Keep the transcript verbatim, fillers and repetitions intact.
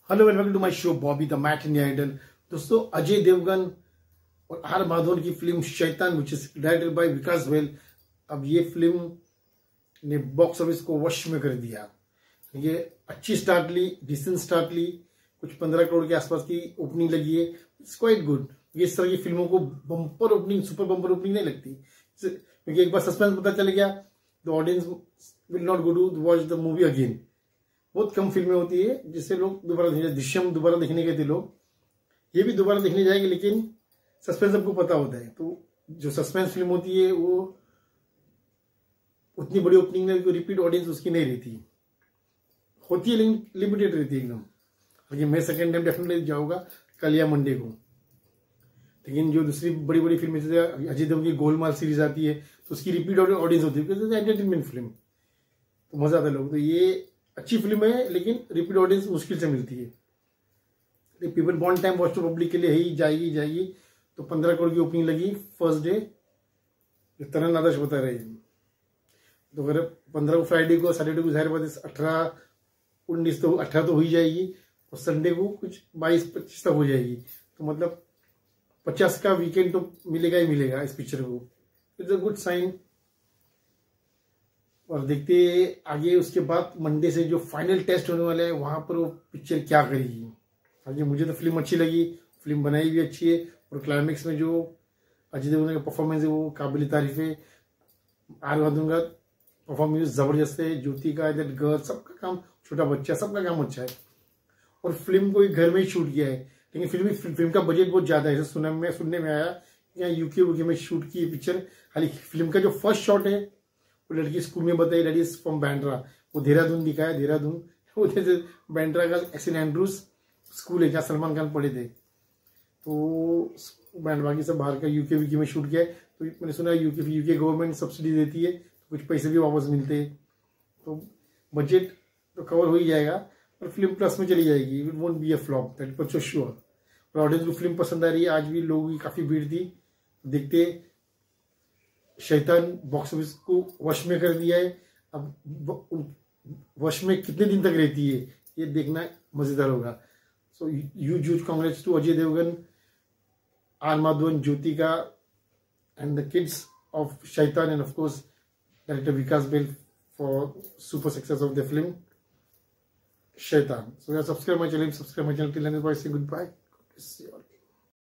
Hello and welcome to my show Bobby the matinee idol. दोस्तों, अजय देवगन और R Madhavan की film Shaitaan which is directed by Vikas Bahl, अब ये film ने बॉक्स ऑफिस को वश में कर दिया। ये अच्छी स्टार्ट ली, डिसेंट स्टार्ट ली, कुछ पंद्रह करोड़ के आसपास की ओपनिंग लगी है। It's quite good. ये इस तरह की फिल्मों को bumper opening, super bumper opening नहीं लगती, क्योंकि एक बार सस्पेंस पता चल गया the audience will not go to watch the movie again. बहुत कम फिल्में होती है जिससे लोग दोबारा देखने, दृश्यम दोबारा देखने गए थे लोग, ये भी दोबारा देखने जाएंगे, लेकिन सस्पेंस सबको पता होता है। तो जो सस्पेंस फिल्म होती है वो उतनी बड़ी ओपनिंग में रिपीट ऑडियंस उसकी नहीं रहती, होती है लेकिन लिमिटेड रहती है एकदम। लेकिन मैं सेकेंड टाइम डेफिनेटली जाऊंगा कल या मंडे को। लेकिन जो दूसरी बड़ी बड़ी फिल्में जैसे अजय देवगन की गोलमाल सीरीज आती है तो उसकी रिपीट ऑडियंस होती है, क्योंकि एंटरटेनमेंट फिल्म तो मजा आता है लोग। तो ये अच्छी फिल्म है लेकिन रिपीट ऑडियंस मुश्किल से मिलती है। People bond time watch to public के लिए ही जाएगी जाएगी तो पंद्रह करोड़ की ओपनिंग लगी फर्स्ट डे, तरन आदर्श बता रहे हैं। तो अगर पंद्रह को फ्राइडे को, सैटरडे को जाहिर बात है अठारह उन्नीस तो अठारह तो हो ही जाएगी, और संडे को कुछ बाईस पच्चीस तक हो जाएगी। तो मतलब पचास का वीकेंड तो मिलेगा ही मिलेगा इस पिक्चर को। It's a good sign. और देखते आगे उसके बाद मंडे से जो फाइनल टेस्ट होने वाला है वहां पर वो पिक्चर क्या करेगी। आगे मुझे तो फिल्म अच्छी लगी, फिल्म बनाई भी अच्छी है, और क्लाइमेक्स में जो अजय देवगन का परफॉर्मेंस है वो काबिल तारीफ है। आर माधवन का परफॉर्मेंस जबरदस्त है, ज्योति का, दैट गर्ल, सबका काम, छोटा बच्चा, सबका काम अच्छा है। और फिल्म को एक घर में ही शूट किया है, लेकिन फिल्म फिल्म का बजट बहुत ज्यादा है, सुनने में सुनने में आया यहाँ यूके वूके में शूट की पिक्चर। खाली फिल्म का जो फर्स्ट शॉट है वो लड़की स्कूल में बताई, लड़की फ्रॉम बैंड्रा, वो देहरादून दिखाया, देहरादून वो जैसे बैंड्रा का एस एन एंड्रूज स्कूल है जहाँ सलमान खान पढ़े थे। तो बैंड बाकी सब बाहर का यूके वीके में शूट किया है। तो मैंने सुना यूके यूके गवर्नमेंट सब्सिडी देती है तो कुछ पैसे भी वापस मिलते हैं, तो बजट तो कवर हो ही जाएगा, और फिल्म प्लस में चली जाएगी। It won't be a flop, that for so sure. और ऑडियंस को फिल्म पसंद आ रही है, आज भी लोगों की काफी भीड़ थी। देखते शैतान बॉक्स ऑफिस को वश में कर दिया है। अब वश में कितने दिन तक रहती है ये देखना मजेदार होगा। So huge huge congrats to Ajay Devgn, R Madhavan, Jyothika and the kids of Shaitaan, and of course director Vikas Bahl for super success of the film Shaitaan. So yeah, subscribe my channel, subscribe my channel. Till then, bye. Say goodbye. God bless you all.